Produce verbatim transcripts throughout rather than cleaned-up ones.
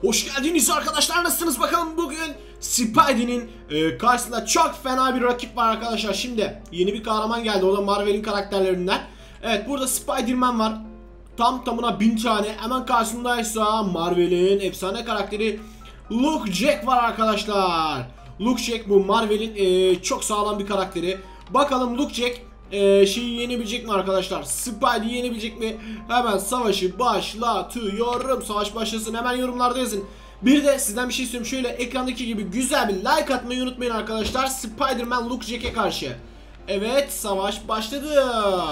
Hoş geldiniz arkadaşlar, nasılsınız bakalım? Bugün Spidey'nin e, karşısında çok fena bir rakip var arkadaşlar. Şimdi yeni bir kahraman geldi, o da Marvel'in karakterlerinden. Evet, burada Spider-Man var, tam tamına bin tane. Hemen karşısındaysa Marvel'in efsane karakteri Luke Jack var arkadaşlar. Luke Jack bu Marvel'in e, çok sağlam bir karakteri. Bakalım Luke Jack Ee, şeyi yenebilecek mi arkadaşlar? Spidey'i yenebilecek mi? Hemen savaşı başlatıyorum. Savaş başlasın, hemen yorumlarda yazın. Bir de sizden bir şey istiyorum. Şöyle ekrandaki gibi güzel bir like atmayı unutmayın arkadaşlar. Spider-Man Luke Jack'e karşı. Evet, savaş başladı.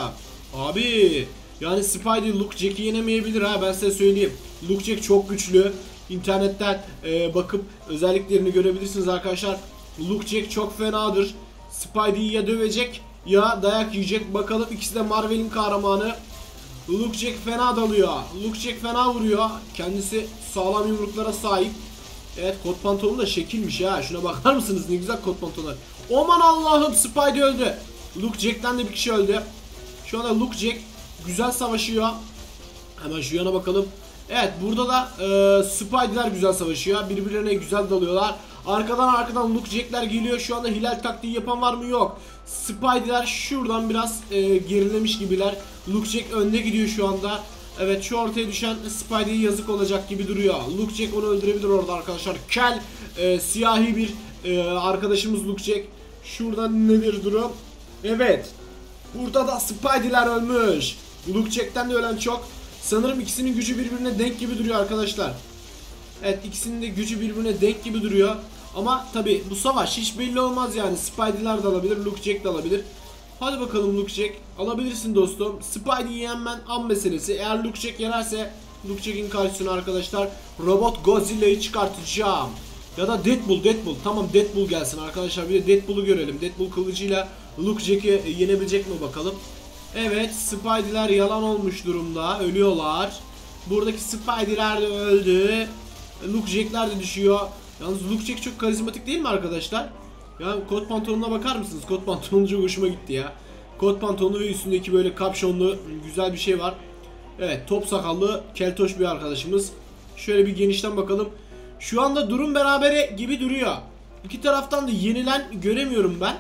Abi yani Spidey Luke Jack'i yenemeyebilir ha, ben size söyleyeyim. Luke Jack çok güçlü. İnternetten e, bakıp özelliklerini görebilirsiniz arkadaşlar. Luke Jack çok fenadır. Spidey'i ya dövecek ya dayak yiyecek. Bakalım, ikisi de Marvel'in kahramanı. Luke Jack fena dalıyor. Luke Jack fena vuruyor. Kendisi sağlam yumruklara sahip. Evet, kot pantolonu da şekilmiş ha. Şuna bakar mısınız, ne güzel kot pantolonlar. Aman Allah'ım, Spidey öldü. Luke Jack'ten de bir kişi öldü. Şu anda Luke Jack güzel savaşıyor. Hemen şu yana bakalım. Evet, burada da e, Spidey'ler güzel savaşıyor. Birbirlerine güzel dalıyorlar. Arkadan arkadan Luke Jack'ler geliyor. Şu anda hilal taktiği yapan var mı? Yok. Spidey'ler şuradan biraz e, gerilemiş gibiler. Luke Jack önde gidiyor şu anda. Evet, şu ortaya düşen Spidey'e yazık olacak gibi duruyor. Luke Jack onu öldürebilir orada arkadaşlar. Kel, e, siyahi bir e, arkadaşımız Luke Jack. Şuradan nedir durum? Evet. Burada da Spidey'ler ölmüş. Luke Jack'ten de ölen çok. Sanırım ikisinin gücü birbirine denk gibi duruyor arkadaşlar. Evet, ikisinin de gücü birbirine denk gibi duruyor. Ama tabi bu savaş hiç belli olmaz yani. Spidey'ler de alabilir, Luke Jack de alabilir. Hadi bakalım Luke Jack, alabilirsin dostum. Spidey'i yenmen an meselesi. Eğer Luke Jack yenerse Luke Jack'in karşısına arkadaşlar Robot Godzilla'yı çıkartacağım. Ya da Deadpool, Deadpool. Tamam, Deadpool gelsin arkadaşlar. Bir de Deadpool'u görelim. Deadpool kılıcıyla Luke Jack'i yenebilecek mi bakalım. Evet, Spidey'ler yalan olmuş durumda. Ölüyorlar. Buradaki Spidey'ler de öldü. Luke Jack'ler de düşüyor. Yalnız Luke Jack çok karizmatik değil mi arkadaşlar? Ya kot pantolonuna bakar mısınız? Kot pantolonu çok hoşuma gitti ya. Kot pantolonu ve üstündeki böyle kapşonlu güzel bir şey var. Evet, top sakallı keltoş bir arkadaşımız. Şöyle bir genişten bakalım. Şu anda durum berabere gibi duruyor. İki taraftan da yenilen göremiyorum ben.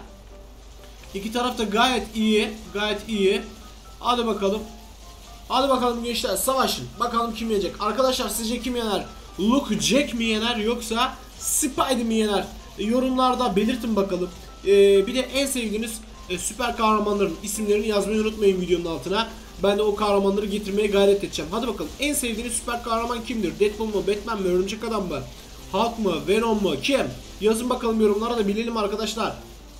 İki taraf da gayet iyi. Gayet iyi. Hadi bakalım. Hadi bakalım gençler, savaşın. Bakalım kim yenecek. Arkadaşlar, sizce kim yener? Luke Jack mi yener yoksa Spidey mi yener? E, yorumlarda belirtin bakalım. E, bir de en sevdiğiniz e, süper kahramanların isimlerini yazmayı unutmayın videonun altına. Ben de o kahramanları getirmeye gayret edeceğim. Hadi bakalım, en sevdiğiniz süper kahraman kimdir? Deadpool mu, Batman mi, Örümcek Adam mı, Hulk mu, Venom mu, kim? Yazın bakalım yorumlara da bilelim arkadaşlar.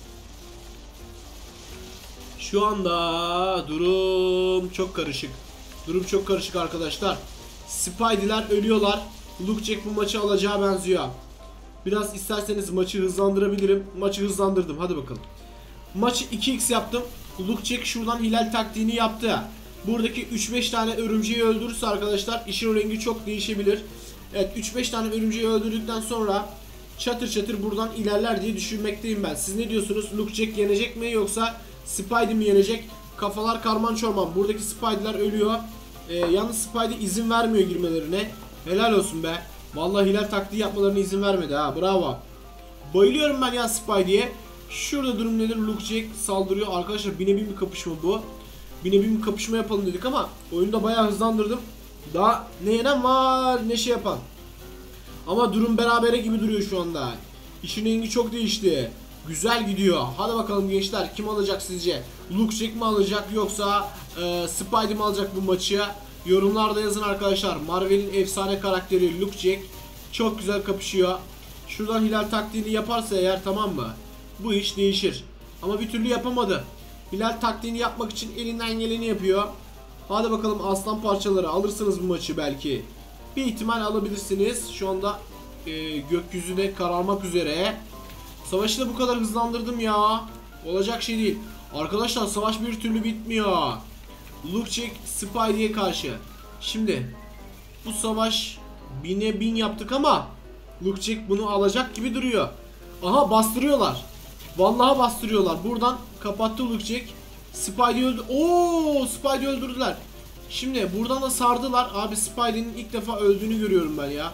Şu anda durum çok karışık. Durum çok karışık arkadaşlar. Spidey'ler ölüyorlar. Luke Jack bu maçı alacağı benziyor. Biraz isterseniz maçı hızlandırabilirim. Maçı hızlandırdım. Hadi bakalım. Maçı iki x yaptım. Luke Jack şuradan hilal taktiğini yaptı. Buradaki üç beş tane örümceği öldürürse arkadaşlar işin rengi çok değişebilir. Evet, üç beş tane örümceği öldürdükten sonra çatır çatır buradan ilerler diye düşünmekteyim ben. Siz ne diyorsunuz? Luke Jack yenecek mi yoksa Spidey mi yenecek? Kafalar karman çorman. Buradaki Spidey'ler ölüyor. Ee, yalnız Spidey izin vermiyor girmelerine. Helal olsun be. Vallahi hilal taktiği yapmalarına izin vermedi ha. Bravo. Bayılıyorum ben ya Spidey'e. Şurada durum nedir? Luke Jack saldırıyor. Arkadaşlar, bine bin bir kapışma bu. Bine bin bir kapışma yapalım dedik ama oyunda bayağı hızlandırdım. Daha ne yenen var ne şey yapan. Ama durum berabere gibi duruyor şu anda. İşin rengi çok değişti. Güzel gidiyor. Hadi bakalım gençler, kim alacak sizce? Luke Jack mi alacak yoksa e, Spidey mi alacak bu maçı? Yorumlarda yazın arkadaşlar. Marvel'in efsane karakteri Luke Jack çok güzel kapışıyor. Şuradan hilal taktiğini yaparsa eğer, tamam mı, bu iş değişir. Ama bir türlü yapamadı. Hilal taktiğini yapmak için elinden geleni yapıyor. Hadi bakalım aslan parçaları, alırsınız bu maçı belki. Bir ihtimal alabilirsiniz. Şu anda e, gökyüzüne kararmak üzere. Savaşı da bu kadar hızlandırdım ya. Olacak şey değil. Arkadaşlar, savaş bir türlü bitmiyor. Luke Jack Spidey'e karşı. Şimdi bu savaş bine bin yaptık ama Luke Jack bunu alacak gibi duruyor. Aha, bastırıyorlar. Vallahi bastırıyorlar. Buradan kapattı Luke Jack. Spidey öldü. Oo, Spidey öldürdüler. Şimdi buradan da sardılar. Abi, Spidey'nin ilk defa öldüğünü görüyorum ben ya.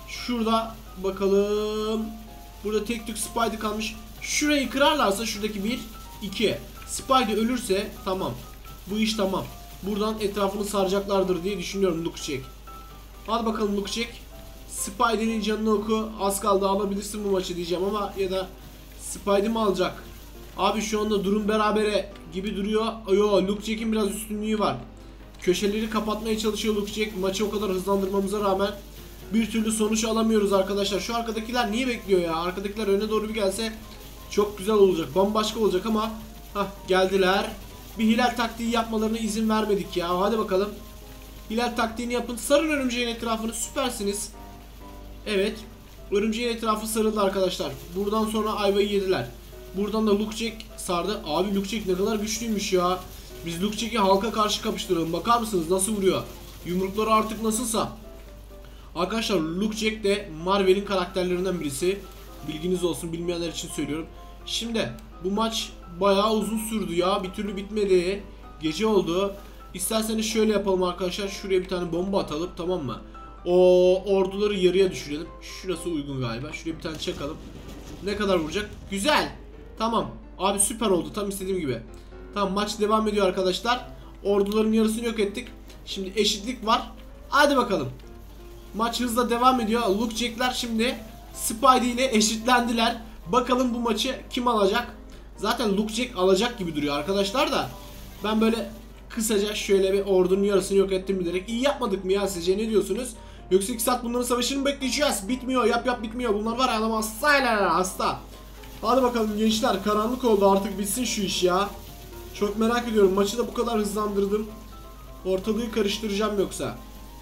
Şurada bakalım. Burada tek tük Spidey kalmış. Şurayı kırarlarsa şuradaki bir iki. Spidey ölürse tamam. Bu iş tamam. Buradan etrafını saracaklardır diye düşünüyorum Lukçek. Hadi bakalım Lukçek. Spidey'nin canını oku. Az kaldı, alabilirsin bu maçı diyeceğim ama ya da Spidey mi alacak? Abi şu anda durum berabere gibi duruyor. Yo, Lukçek'in biraz üstünlüğü var. Köşeleri kapatmaya çalışıyor Lukçek. Maçı o kadar hızlandırmamıza rağmen bir türlü sonuç alamıyoruz arkadaşlar. Şu arkadakiler niye bekliyor ya? Arkadakiler öne doğru bir gelse çok güzel olacak. Bambaşka olacak ama hah, geldiler. Bir hilal taktiği yapmalarına izin vermedik ya. Hadi bakalım. Hilal taktiğini yapın. Sarın örümceğin etrafını. Süpersiniz. Evet. Örümceğin etrafı sarıldı arkadaşlar. Buradan sonra ayvayı yediler. Buradan da Lukçek sardı. Abi Lukçek ne kadar güçlüymüş ya. Biz Lukçek'i halka karşı kapıştıralım. Bakar mısınız nasıl vuruyor? Yumrukları artık nasılsa. Arkadaşlar Lukçek de Marvel'in karakterlerinden birisi. Bilginiz olsun, bilmeyenler için söylüyorum. Şimdi bu maç bayağı uzun sürdü ya. Bir türlü bitmedi. Gece oldu. İsterseniz şöyle yapalım arkadaşlar. Şuraya bir tane bomba atalım, tamam mı? O orduları yarıya düşürelim. Şurası uygun galiba. Şuraya bir tane çakalım. Ne kadar vuracak? Güzel. Tamam. Abi süper oldu. Tam istediğim gibi. Tamam, maç devam ediyor arkadaşlar. Orduların yarısını yok ettik. Şimdi eşitlik var. Hadi bakalım. Maç hızla devam ediyor. Lukçekler şimdi Spidey ile eşitlendiler. Bakalım bu maçı kim alacak? Zaten Lukçek alacak gibi duruyor arkadaşlar da. Ben böyle kısaca şöyle bir ordunun yarısını yok ettim bilerek. İyi yapmadık mı ya sizce, ne diyorsunuz? Yoksa iki saat bunların savaşını mı bekleyeceğiz? Bitmiyor, yap yap bitmiyor. Bunlar var ya, adam hastayla hasta. Hadi bakalım gençler, karanlık oldu artık, bitsin şu iş ya. Çok merak ediyorum, maçı da bu kadar hızlandırdım. Ortalığı karıştıracağım yoksa.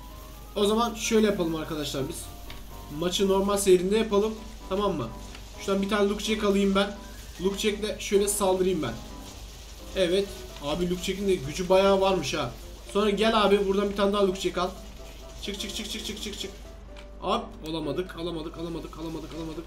O zaman şöyle yapalım arkadaşlar biz. Maçı normal seyrinde yapalım, tamam mı? Şuradan bir tane Lukçek alayım ben. Lukçek'le şöyle saldırayım ben. Evet. Abi Lukçek'in de gücü bayağı varmış ha. Sonra gel abi buradan bir tane daha Lukçek al. Çık çık çık çık çık çık çık. Abi alamadık alamadık alamadık alamadık alamadık.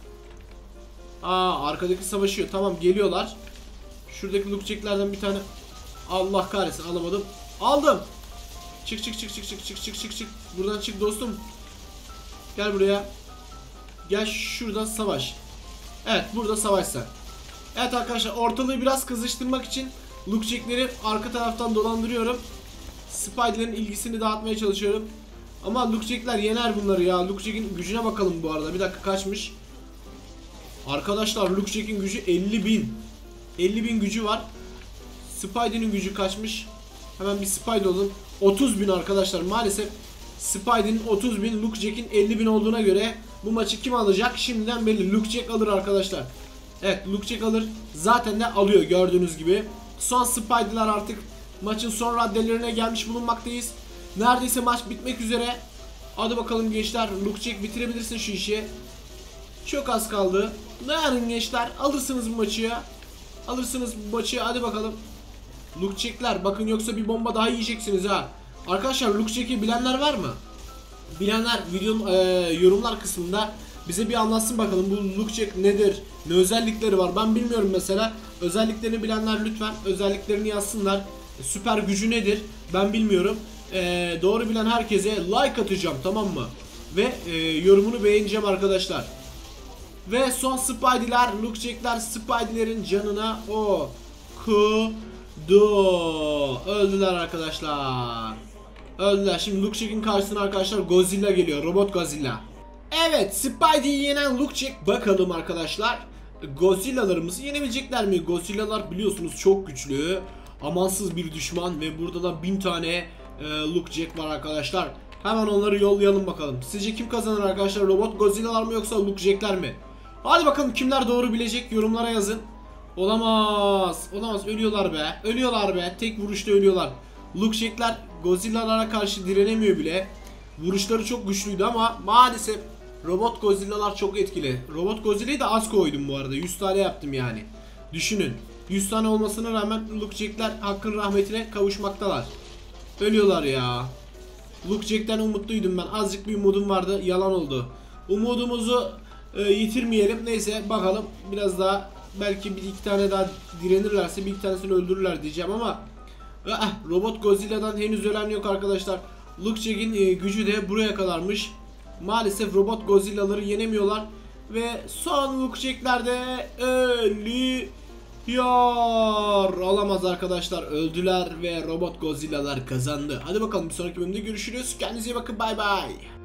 Aa, arkadaki savaşıyor. Tamam, geliyorlar. Şuradaki Lukçek'lerden bir tane. Allah kahretsin, alamadım. Aldım. Çık çık çık çık çık çık çık çık çık. Buradan çık dostum. Gel buraya. Gel şuradan savaş. Evet, burada savaş sen. Evet arkadaşlar, ortalığı biraz kızıştırmak için Lukçek'leri arka taraftan dolandırıyorum. Spidey'lerin ilgisini dağıtmaya çalışıyorum. Ama Lukçek'ler yener bunları ya. Lukçek'in gücüne bakalım bu arada. Bir dakika, kaçmış? Arkadaşlar Lukçek'in gücü elli bin. elli bin gücü var. Spidey'nin gücü kaçmış? Hemen bir Spidey olun. otuz bin arkadaşlar. Maalesef Spidey'nin otuz bin, Lukçek'in elli bin olduğuna göre bu maçı kim alacak? Şimdiden belli. Lukçek alır arkadaşlar. Evet, Lukçek alır. Zaten de alıyor gördüğünüz gibi. Son Spidey'ler artık maçın son raddelerine gelmiş bulunmaktayız. Neredeyse maç bitmek üzere. Hadi bakalım gençler, Lukçek bitirebilirsin şu işi. Çok az kaldı. Dayanın gençler, alırsınız bu maçı ya. Alırsınız bu maçı, hadi bakalım. Lukçekler bakın, yoksa bir bomba daha yiyeceksiniz ha. Arkadaşlar Lukçek'i bilenler var mı? Bilenler videonun e, yorumlar kısmında bize bir anlatsın bakalım, bu Lukçek nedir? Ne özellikleri var? Ben bilmiyorum mesela. Özelliklerini bilenler lütfen özelliklerini yazsınlar. Süper gücü nedir? Ben bilmiyorum. E, doğru bilen herkese like atacağım, tamam mı? Ve e, yorumunu beğeneceğim arkadaşlar. Ve son Spidey'ler, Lukçekler Spidey'lerin canına okudu. Öldüler arkadaşlar. Öldüler. Şimdi Lukçek'in karşısına arkadaşlar Godzilla geliyor. Robot Godzilla. Evet, Spidey'i yenen Lukçek. Bakalım arkadaşlar, Godzilla'larımızı yenebilecekler mi? Godzilla'lar biliyorsunuz çok güçlü. Amansız bir düşman ve burada da bin tane e, Lukçek var arkadaşlar. Hemen onları yollayalım bakalım. Sizce kim kazanır arkadaşlar? Robot Godzilla'lar mı yoksa Lukçekler mi? Hadi bakalım, kimler doğru bilecek yorumlara yazın. Olamaz. Olamaz. Ölüyorlar be. Ölüyorlar be. Tek vuruşta ölüyorlar. Lukçekler Godzilla'lara karşı direnemiyor bile. Vuruşları çok güçlüydü ama maalesef Robot Godzilla'lar çok etkili. Robot Godzilla'yı da az koydum bu arada. yüz tane yaptım yani. Düşünün. yüz tane olmasına rağmen Lukçekler hakkın rahmetine kavuşmaktalar. Ölüyorlar ya. Lukçek'ten umutluydum ben. Azıcık bir umudum vardı. Yalan oldu. Umudumuzu e, yitirmeyelim. Neyse bakalım. Biraz daha, belki bir iki tane daha direnirlerse bir iki tanesini öldürürler diyeceğim ama ah, Robot Godzilla'dan henüz ölen yok arkadaşlar. Lukçek'in e, gücü de buraya kadarmış. maalesef robot Godzilla'ları yenemiyorlar. Ve son Wukjek'lerde ölüyor. Olamaz arkadaşlar, öldüler ve robot Godzilla'lar kazandı. Hadi bakalım bir sonraki bölümde görüşürüz. Kendinize iyi bakın, bay bay.